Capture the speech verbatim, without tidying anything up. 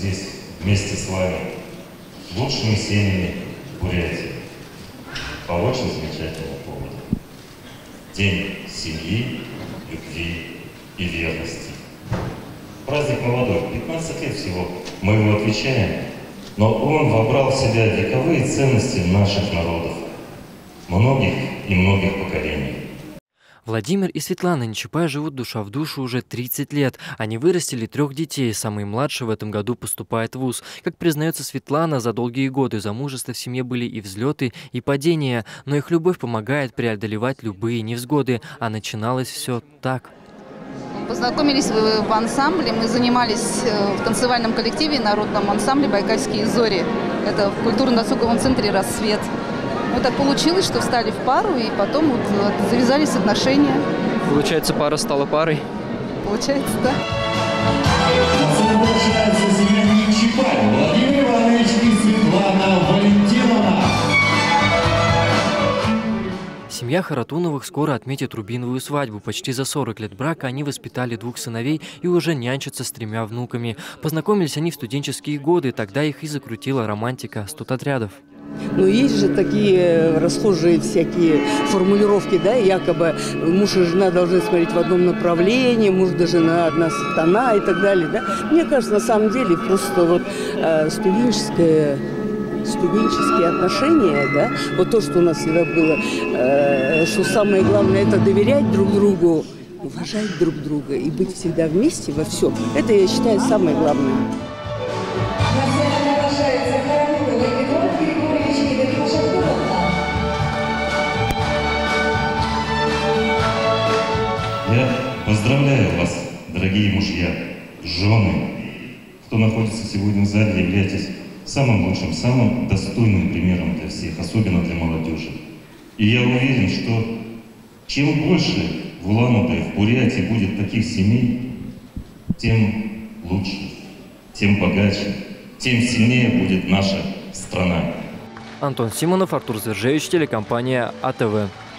здесь вместе с вами, лучшими семьями Бурятии, по очень замечательному поводу. День семьи, любви и верности. Праздник молодой, пятнадцать лет всего мы его отвечаем, но он вобрал в себя вековые ценности наших народов, многих и многих поколений. Владимир и Светлана Нечапай живут душа в душу уже тридцать лет. Они вырастили трех детей. Самый младший в этом году поступает в вуз. Как признается Светлана, за долгие годы замужества в семье были и взлеты, и падения. Но их любовь помогает преодолевать любые невзгоды. А начиналось все так. Познакомились в ансамбле. Мы занимались в танцевальном коллективе, народном ансамбле «Байкальские зори». Это в культурно-досуговом центре «Рассвет». Вот так получилось, что встали в пару, и потом вот завязались отношения. Получается, пара стала парой? Получается, да. Семья Нечапай, Владимир Иванович и Светлана Валентиновна. Семья Харатуновых скоро отметит рубиновую свадьбу. Почти за сорок лет брака они воспитали двух сыновей и уже нянчатся с тремя внуками. Познакомились они в студенческие годы, тогда их и закрутила романтика студотрядов. Но есть же такие расхожие всякие формулировки, да, якобы муж и жена должны смотреть в одном направлении, муж да жена одна сатана и так далее, да. Мне кажется, на самом деле просто вот э, студенческое, студенческие отношения, да, вот то, что у нас всегда было, э, что самое главное, это доверять друг другу, уважать друг друга и быть всегда вместе во всем. Это, я считаю, самое главное. Я поздравляю вас, дорогие мужья, жены, кто находится сегодня в зале, являетесь самым лучшим, самым достойным примером для всех, особенно для молодежи. И я уверен, что чем больше в Улан-Удэ, в Бурятии будет таких семей, тем лучше, тем богаче, тем сильнее будет наша страна. Антон Симонов, Артур Звержевич, телекомпания А Тэ Вэ.